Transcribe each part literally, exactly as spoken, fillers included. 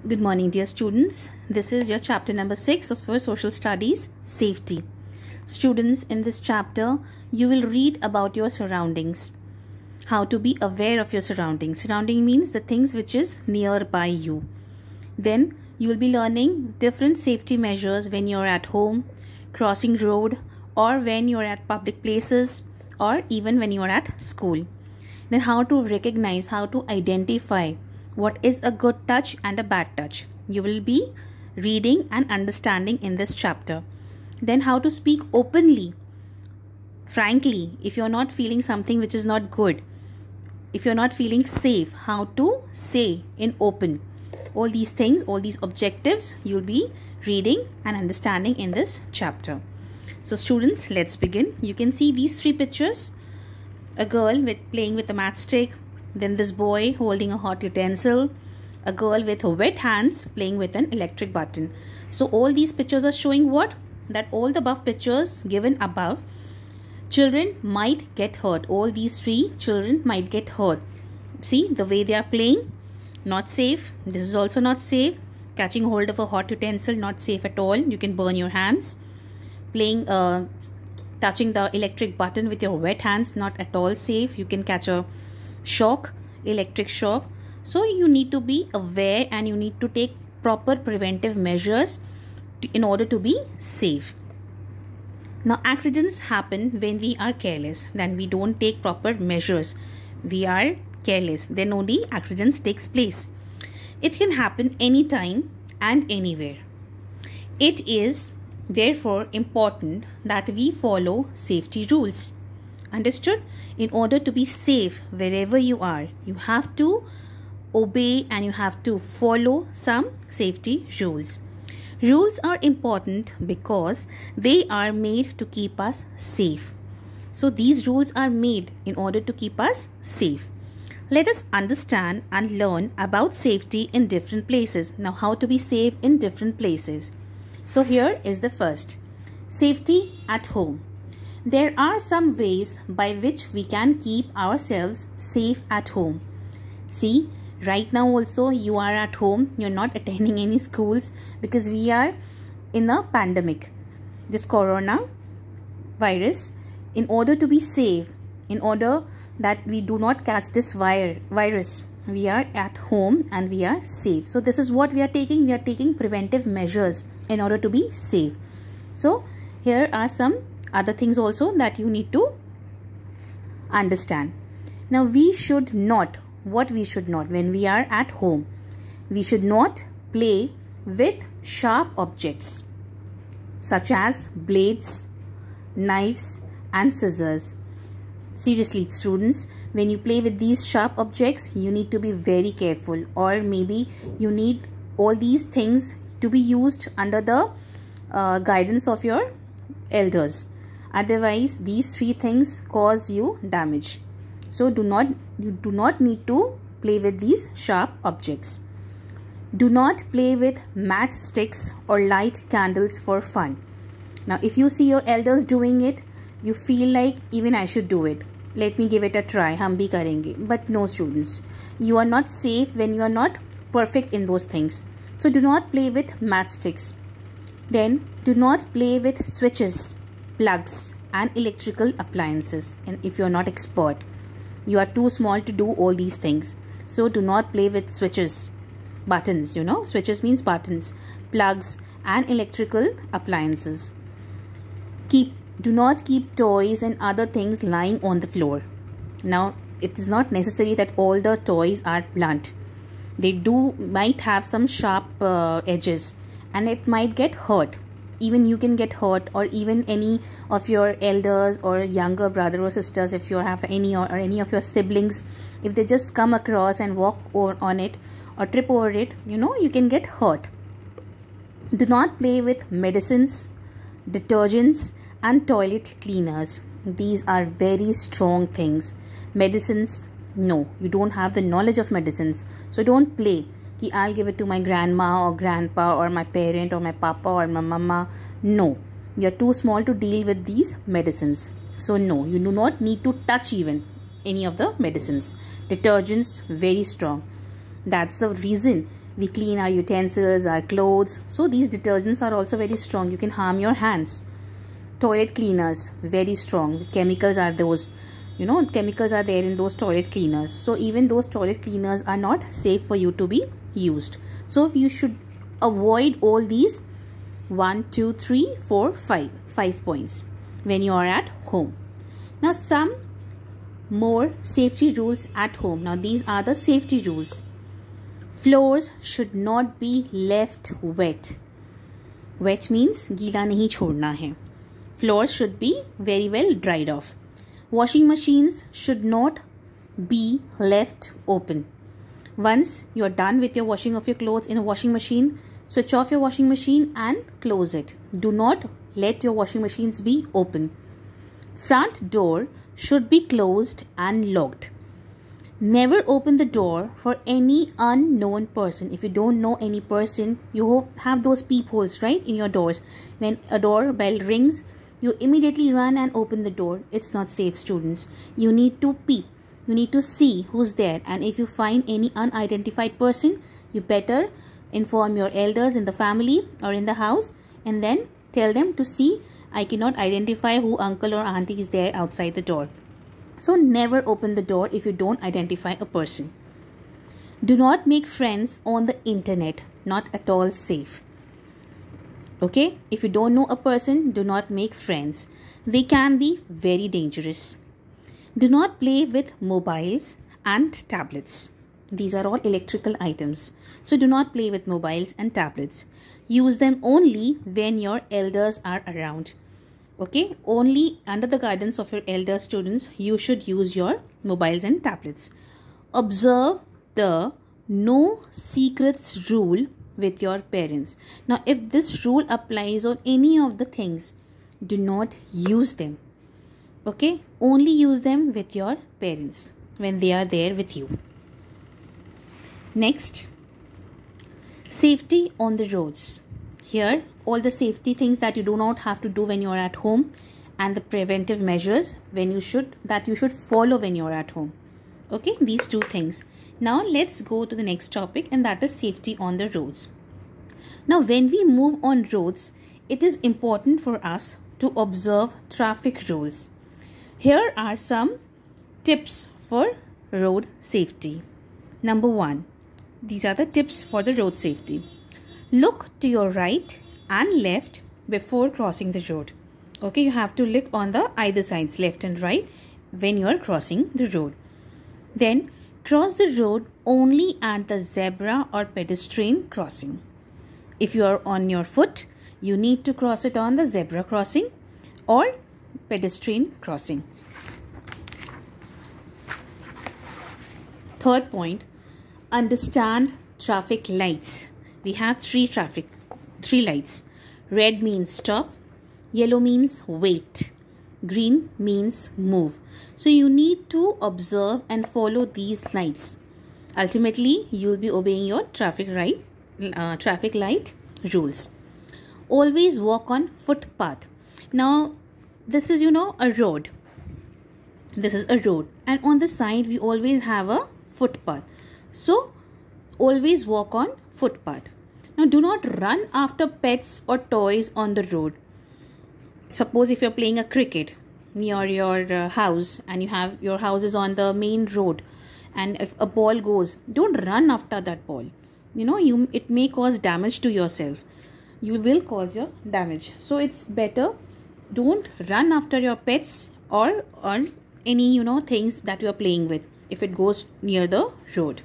Good morning, dear students. This is your chapter number six of your social studies, safety. Students, in this chapter, you will read about your surroundings. How to be aware of your surroundings. Surrounding means the things which is nearby you. Then you will be learning different safety measures when you are at home, crossing road, or when you are at public places, or even when you are at school. Then how to recognize, how to identify what is a good touch and a bad touch. You will be reading and understanding in this chapter. Then how to speak openly, frankly, if you're not feeling something which is not good. If you're not feeling safe, how to say in open. All these things, all these objectives, you'll be reading and understanding in this chapter. So students, let's begin. You can see these three pictures. A girl with playing with a matchstick. Then this boy holding a hot utensil, a girl with wet hands playing with an electric button. So all these pictures are showing what? That all the above pictures given above, children might get hurt. All these three children might get hurt. See the way they are playing, not safe. This is also not safe. Catching hold of a hot utensil, not safe at all. You can burn your hands. Playing, uh, touching the electric button with your wet hands, not at all safe. You can catch a shock, electric shock. So you need to be aware and you need to take proper preventive measures to, in order to be safe. Now accidents happen when we are careless, then we don't take proper measures. We are careless, then only accidents takes place. It can happen anytime and anywhere. It is therefore important that we follow safety rules. Understood? In order to be safe wherever you are, you have to obey and you have to follow some safety rules. Rules are important because they are made to keep us safe. So these rules are made in order to keep us safe. Let us understand and learn about safety in different places. Now, how to be safe in different places. So here is the first. Safety at home. There are some ways by which we can keep ourselves safe at home. See, right now also you are at home. You're not attending any schools because we are in a pandemic. This corona virus, in order to be safe, in order that we do not catch this vir virus, we are at home and we are safe. So this is what we are taking. We are taking preventive measures in order to be safe. So here are some other things also that you need to understand. Now we should not, what we should not when we are at home, we should not play with sharp objects such as blades, knives and scissors. Seriously students, when you play with these sharp objects, you need to be very careful, or maybe you need all these things to be used under the uh, guidance of your elders. Otherwise, these three things cause you damage. So do not, you do not need to play with these sharp objects. Do not play with matchsticks or light candles for fun. Now, if you see your elders doing it, you feel like even I should do it. Let me give it a try. Hum bhi karenge. But no students, you are not safe when you are not perfect in those things. So do not play with matchsticks. Then do not play with switches, plugs and electrical appliances. And if you are not expert, you are too small to do all these things. So do not play with switches, buttons, you know, switches means buttons, plugs and electrical appliances. Keep, do not keep toys and other things lying on the floor. Now, it is not necessary that all the toys are blunt. They do might have some sharp uh, edges and it might get hurt. Even you can get hurt, or even any of your elders or younger brother or sisters, if you have any, or, or any of your siblings, if they just come across and walk over on it or trip over it, you know, you can get hurt. Do not play with medicines, detergents and toilet cleaners. These are very strong things. Medicines, no, you don't have the knowledge of medicines, so don't play कि I'll give it to my grandma or grandpa or my parent or my papa or my mama. No, you're too small to deal with these medicines. So no, you do not need to touch even any of the medicines. Detergents, very strong. That's the reason We clean our utensils, our clothes. So these detergents are also very strong. You can harm your hands. Toilet cleaners, very strong. Chemicals are those, you know, chemicals are there in those toilet cleaners. So even those toilet cleaners are not safe for you to be used. So you should avoid all these one, two, three, four, five, five points when you are at home. Now some more safety rules at home. Now these are the safety rules. Floors should not be left wet. Wet means गीला नहीं छोड़ना है. Floors should be very well dried off. Washing machines should not be left open. Once you are done with your washing of your clothes in a washing machine, switch off your washing machine and close it. Do not let your washing machines be open. Front door should be closed and locked. Never open the door for any unknown person. If you don't know any person, you have those peepholes, right, in your doors. When a doorbell rings, you immediately run and open the door. It's not safe, students. You need to peep. You need to see who's there. And if you find any unidentified person, you better inform your elders in the family or in the house and then tell them to see. I cannot identify who uncle or auntie is there outside the door. So never open the door if you don't identify a person. Do not make friends on the internet. Not at all safe. Okay? If you don't know a person, do not make friends. They can be very dangerous. Do not play with mobiles and tablets. These are all electrical items. So do not play with mobiles and tablets. Use them only when your elders are around. Okay, only under the guidance of your elder students, you should use your mobiles and tablets. Observe the no secrets rule with your parents. Now, if this rule applies on any of the things, do not use them. Okay, only use them with your parents when they are there with you. Next, safety on the roads. Here, all the safety things that you do not have to do when you are at home and the preventive measures when you should that you should follow when you are at home. Okay, these two things. Now, let's go to the next topic, and that is safety on the roads. Now, when we move on roads, it is important for us to observe traffic rules. Here are some tips for road safety. Number one, these are the tips for the road safety. Look to your right and left before crossing the road. Okay, you have to look on the either sides, left and right, when you are crossing the road. Then cross the road only at the zebra or pedestrian crossing. If you are on your foot, you need to cross it on the zebra crossing or pedestrian crossing. Third point, understand traffic lights. We have three traffic, three lights. Red means stop, yellow means wait, green means move. So you need to observe and follow these lights. Ultimately, you will be obeying your traffic right, uh, traffic light rules. Always walk on footpath. Now, this is, you know, a road. This is a road, and on the side we always have a footpath. So, always walk on footpath. Now, do not run after pets or toys on the road. Suppose if you're playing a cricket near your uh, house and you have your house is on the main road, and if a ball goes, don't run after that ball. You know, you it may cause damage to yourself. You will cause your damage. So it's better don't run after your pets or or any, you know, things that you are playing with if it goes near the road.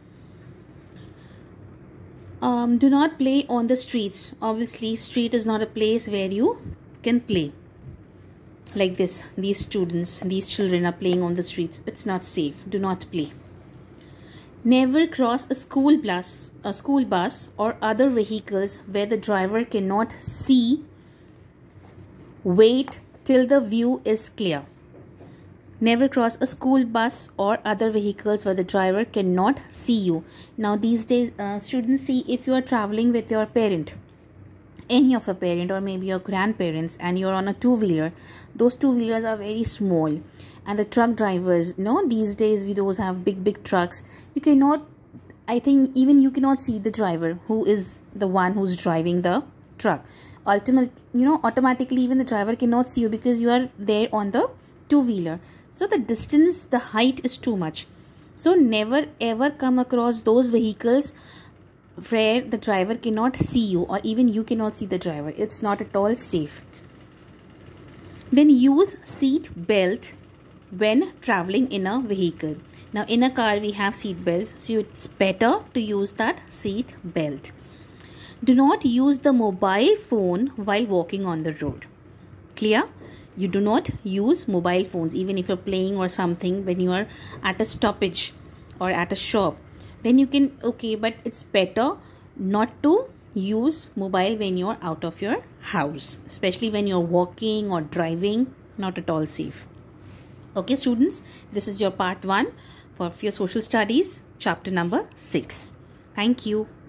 Um, do not play on the streets. Obviously, street is not a place where you can play. Like this, these students, these children are playing on the streets. It's not safe. Do not play. Never cross a school bus, a school bus or other vehicles where the driver cannot see. Wait till the view is clear. Never cross a school bus or other vehicles where the driver cannot see you. Now these days, uh, students, see if you are traveling with your parent, any of your parent or maybe your grandparents, and you're on a two-wheeler. Those two-wheelers are very small, and the truck drivers, you know, these days we those have big big trucks. You cannot I think even you cannot see the driver who is the one who's driving the truck. Ultimately, you know, automatically even the driver cannot see you because you are there on the two-wheeler. So the distance, the height is too much. So never ever come across those vehicles where the driver cannot see you, or even you cannot see the driver. It's not at all safe. Then use seat belt when traveling in a vehicle. Now in a car we have seat belts, so it's better to use that seat belt. Do not use the mobile phone while walking on the road. Clear? You do not use mobile phones even if you're playing or something when you are at a stoppage or at a shop. Then you can, okay, but it's better not to use mobile when you're out of your house, especially when you're walking or driving. Not at all safe. Okay students, this is your part one for your social studies chapter number six. Thank you.